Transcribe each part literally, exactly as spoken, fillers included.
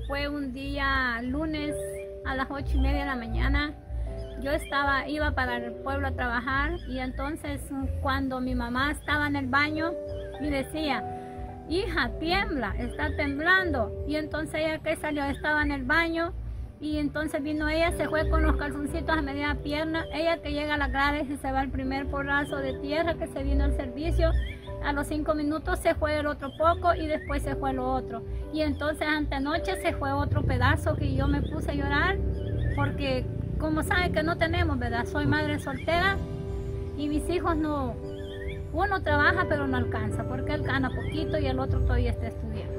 fue un día lunes a las ocho y media de la mañana. Yo estaba, iba para el pueblo a trabajar y entonces cuando mi mamá estaba en el baño me decía, hija, tiembla, está temblando. Y entonces ella que salió estaba en el baño y entonces vino ella, se fue con los calzoncitos a media pierna. Ella que llega a la grades y se va el primer porrazo de tierra que se vino al servicio. A los cinco minutos se fue el otro poco y después se fue lo otro. Y entonces antenoche se fue otro pedazo que yo me puse a llorar porque como saben que no tenemos, ¿verdad? Soy madre soltera y mis hijos no, uno trabaja pero no alcanza porque él gana poquito y el otro todavía está estudiando.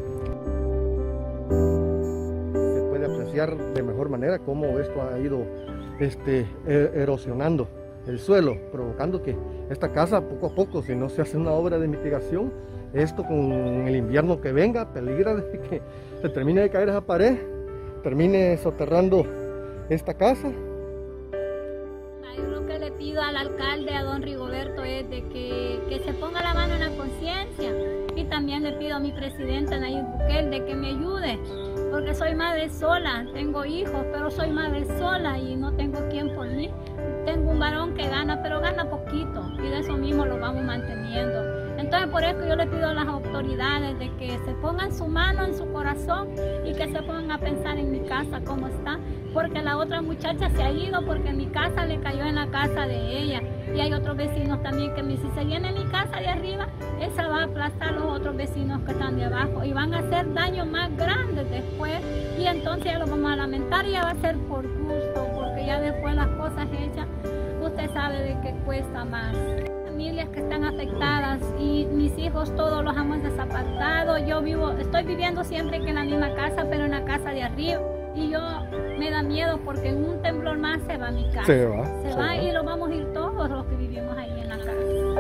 Se puede apreciar de mejor manera cómo esto ha ido este, erosionando el suelo, provocando que esta casa poco a poco, si no se hace una obra de mitigación, esto con el invierno que venga, peligra de que se termine de caer esa pared, termine soterrando esta casa. Yo lo que le pido al alcalde, a don Rigoberto, es de que, que se ponga la mano en la conciencia, y también le pido a mi presidente Nayib Bukele de que me ayude, porque soy madre sola, tengo hijos, pero soy madre sola y no tengo quien por mí. Tengo un varón que gana, pero gana poquito y de eso mismo lo vamos manteniendo. Entonces por eso yo le pido a las autoridades de que se pongan su mano en su corazón y que se pongan a pensar en mi casa cómo está, porque la otra muchacha se ha ido porque mi casa le cayó en la casa de ella y hay otros vecinos también que me dicen, si se viene mi casa de arriba, esa va a aplastar a los otros vecinos que están de abajo y van a hacer daños más grandes después y entonces ya lo vamos a lamentar y ya va a ser por gusto, porque ya después las cosas hechas, usted sabe de que cuesta más. Familias que están afectadas y mis hijos todos los hemos desapartado. Yo vivo, estoy viviendo siempre que en la misma casa, pero en la casa de arriba. Y yo me da miedo porque en un temblor más se va mi casa. Se va. Se, se va, va y lo vamos a ir todos los que vivimos ahí en la casa.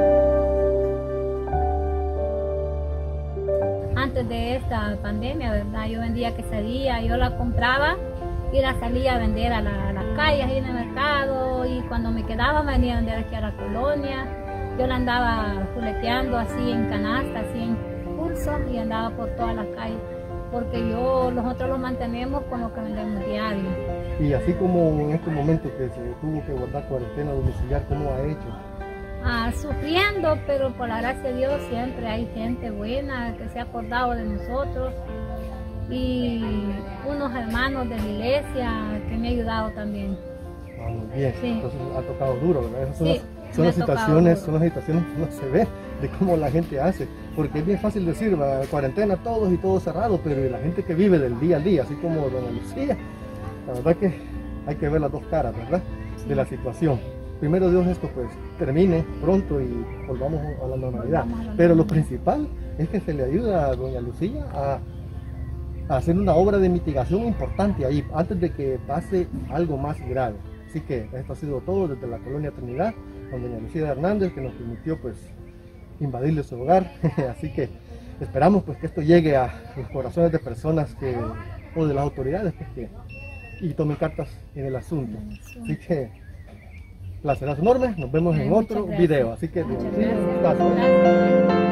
Antes de esta pandemia, ¿verdad? Yo vendía quesadilla, yo la compraba y la salía a vender a, la, a las calles, ahí en el mercado, y cuando me quedaba me venía a vender aquí a la colonia. Yo la andaba juleteando así en canasta, así en pulso, y andaba por todas las calles, porque yo, nosotros lo mantenemos con lo que vendemos diario. Y así como en este momento que se tuvo que guardar cuarentena domiciliar, ¿cómo ha hecho? Ah, sufriendo, pero por la gracia de Dios siempre hay gente buena que se ha acordado de nosotros y unos hermanos de la iglesia que me han ayudado también. Ah, muy bien, sí. Entonces ha tocado duro, ¿verdad? Esas son sí, las, son las situaciones, son las situaciones que uno se ve de cómo la gente hace, porque es bien fácil decir, va, cuarentena todos y todo cerrado, pero la gente que vive del día a día, así como doña Lucía, la verdad que hay que ver las dos caras, ¿verdad? Sí. De la situación. Primero Dios esto pues termine pronto y volvamos a la normalidad, a la pero lo principal es que se le ayuda a doña Lucía a, a hacer una obra de mitigación importante ahí, antes de que pase algo más grave. Así que esto ha sido todo desde la Colonia Trinidad, con doña Lucía Hernández, que nos permitió pues invadirle su hogar. Así que esperamos pues que esto llegue a los corazones de personas que, o de las autoridades pues, que, y tomen cartas en el asunto. Así que placer enorme, nos vemos en otro video. Así que gracias.